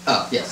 Oh, yes.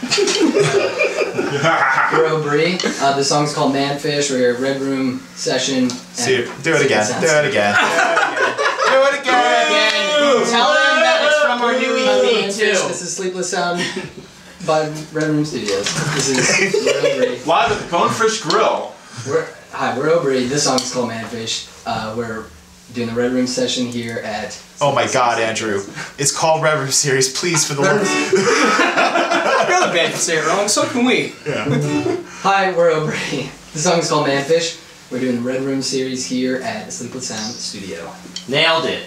We're OhBree. The song's called Manfish. We're a Red Room session. See, do it again. Do it again. Do it again. Tell them that it's from our new EP too. This is Sleepless by Red Room Studios. This is OhBree. Live at the Bonefish Grill. Hi, we're OhBree. This song's called Manfish. We're doing the Red Room session here at... Oh my God, Andrew. It's called Red Room Series. Please, for the love. You're the band can say it wrong, so can we. Yeah. Hi, we're OhBree. The song's called Manfish. We're doing the Red Room series here at the Sleepless Studio. Nailed it.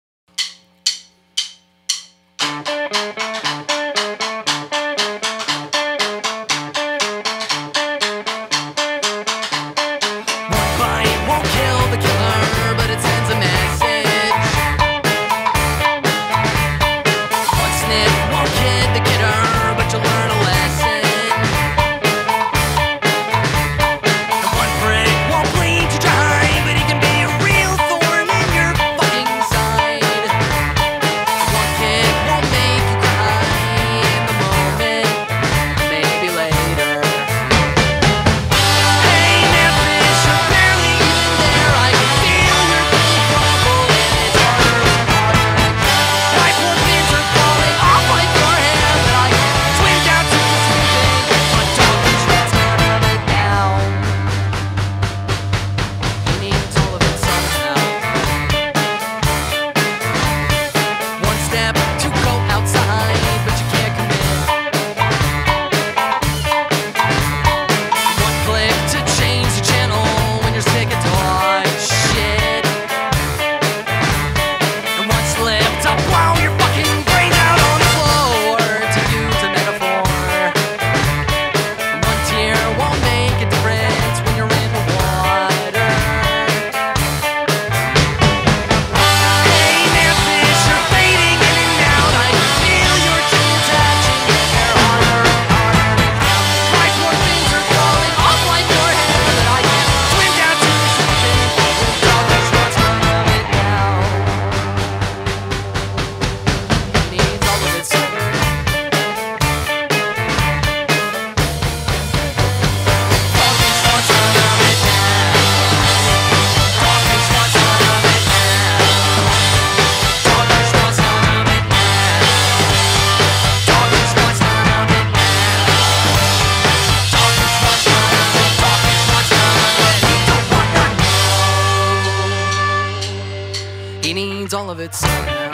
He needs all of it somehow.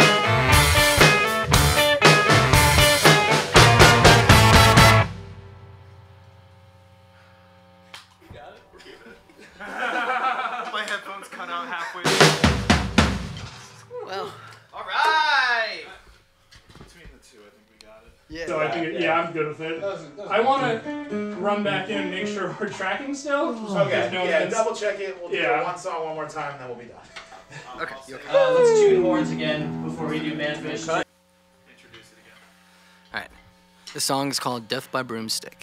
We got it? We're keeping it. My headphones cut out halfway. Well. Alright! Between the two, I think we got it. Yeah. So I think, I'm good with it. I want to run back in and make sure we're tracking still. Okay, no yeah, double check it. We'll do one song one more time, and then we'll be done. Okay. Let's tune horns again before we do Manfish. Introduce it again. Alright. The song is called Death by Broomstick.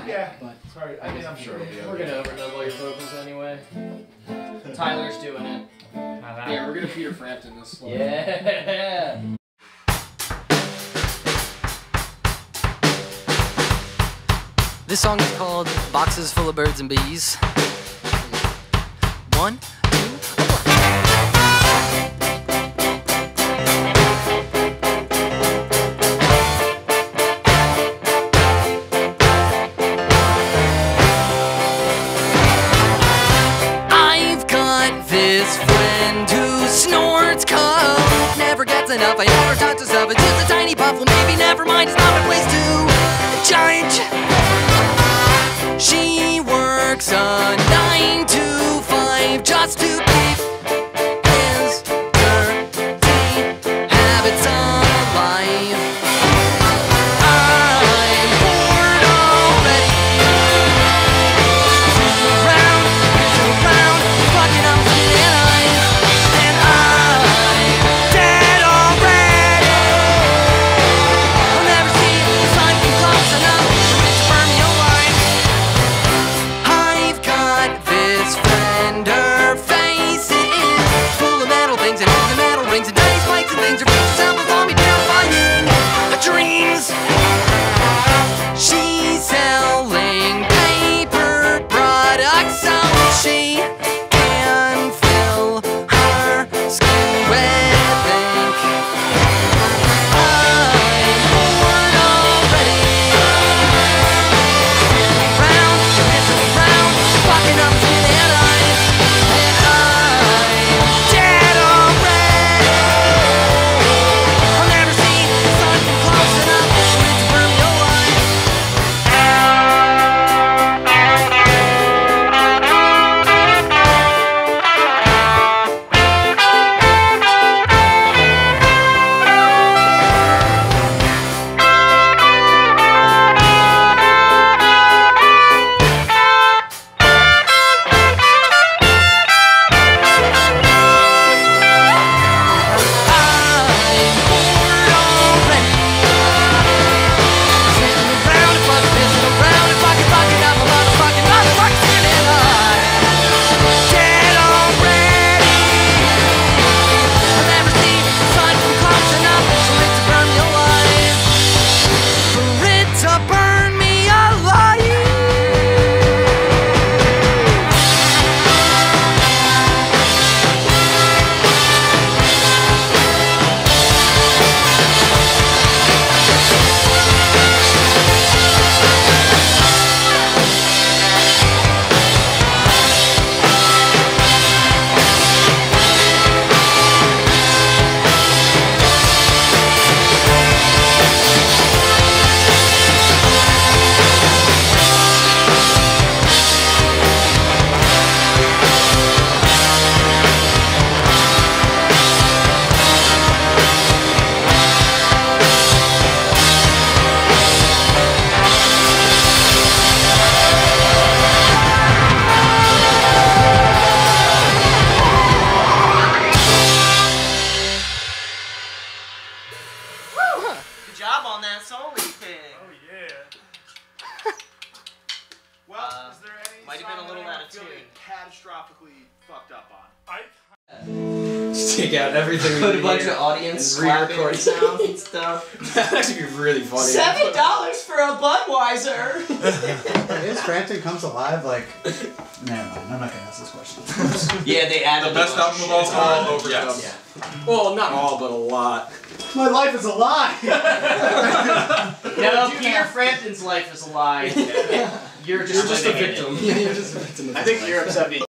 Yeah. But Sorry, I mean, I'm sure it'll be okay. We're gonna overdub all your vocals anyway. Tyler's doing it. Yeah, we're gonna Peter Frampton this one. Yeah. this song is called Boxes Full of Birds and Bees. 1, 2, 1. I've got this friend who snorts coke, never gets enough, I never touch herself, it's just a tiny puff, well maybe never mind, it's not my place to judge. She works a 9 to 5 just to keep his dirty habits alive. I'm bored already. Sitting around, fucking up some eyes, and I'm dead already. I'll never see the sun come close enough for it to burn me alive. I've got this friend, her face is full of metal things and all the metal rings and tiny spikes and things. Her face herself will calm me down, fighting her dreams. She's selling paper products so she can fill her skin with ink. I'm bored already. Sitting around, fucking up some eyes, and I'm dead already. I'll never see the sun come close enough for it to burn me alive. I'm bored already. Sitting around and fucking pissing around and fucking up a motherfucking sitting alive. Dead already. I'll never see the sun come close enough for it to burn me alive. For it to burn me alive. Good job on that solo thing. Oh, yeah. Well, is there any might have been a song little that out of you feel tune. catastrophically fucked up on? Just take out everything. Put we a bunch hear of audience and clapping re-record sounds and stuff. That'd actually be really funny. $7 for a Budweiser. Is Frampton Comes Alive like... Never mind, I'm not gonna ask this question. Yeah, they added The best album of all time. Overdub. Yeah. Well, not all, but a lot. My life is a lie! No, Peter Frampton's life is a lie. You're just a living in it. victim. You're just a victim of I his think life. you're upset.